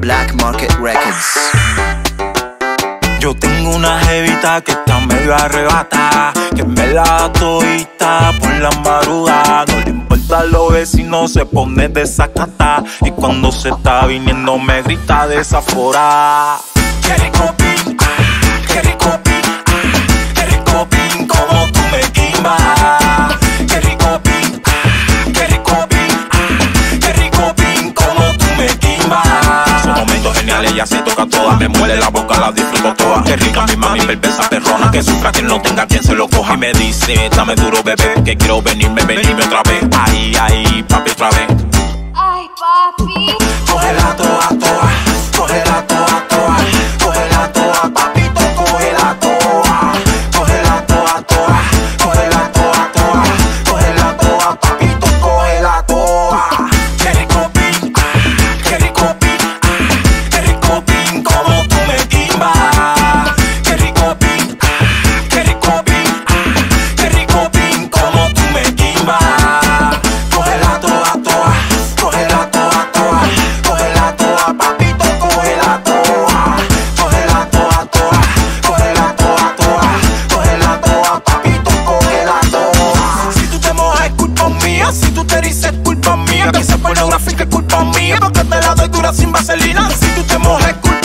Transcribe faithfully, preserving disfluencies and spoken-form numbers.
Black Market Records. Yo tengo una jevita que está medio arrebatada, que me la todita por la madrugada. No le importa los vecinos, se pone desacata, y cuando se está viniendo me grita desaforada. Qué rico pin, qué rico pin, qué rico pin, como tú me quimas. Qué rico pin, qué rico pin, qué rico pin, como tú me quimas. Son momentos geniales, ella se toca toda, me muele la boca, la disfruto toda. Qué rica mi mami, bebesa perrona, que sufra quien no tenga quien se lo coja. Y me dice, dame duro bebé, que quiero venirme, venirme otra vez. Ahí, ahí, papi otra vez. Ay, papi. Cógela toda, toda, cógela toda, toda, cógela toda, papito, cógela toda. Cógela toda, toda, cógela toda, toda, cógela toda, papito, cógela toda. Qué rico pin, qué rico pin, qué rico pin, como tú me quimas. Qué rico pin, qué rico pin, qué rico pin, como tú me quimas. Cógela toda, toda, cógela toda, toda, cógela toda, papito, cógela toda. Cógela toda, toda, cógela toda, toda, cógela toda, papito, cógela toda. Si tú te mojas es culpa mía, si tú te erizas es culpa mía, que esa pornográfica es culpa mía, porque te la doy dura sin vaselina. Si tú te mojas es culpa